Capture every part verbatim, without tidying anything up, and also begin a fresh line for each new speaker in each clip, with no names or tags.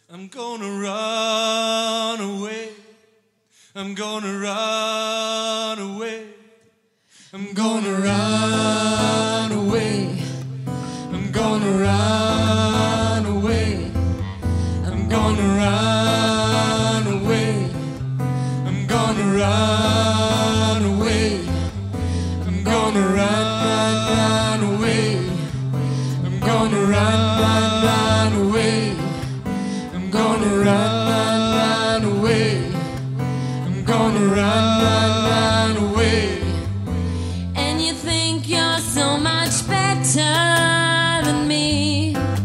I'm gonna run away. I'm gonna run away. I'm gonna run away. I'm gonna run away. I'm gonna run away. I'm gonna run away. I'm gonna run, run away. I'm gonna run, run, run away. I'm gonna run, run, run away. I'm gonna run, run, run away.
And you think you're so much better than me.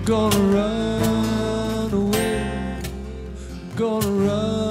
gonna run away, gonna run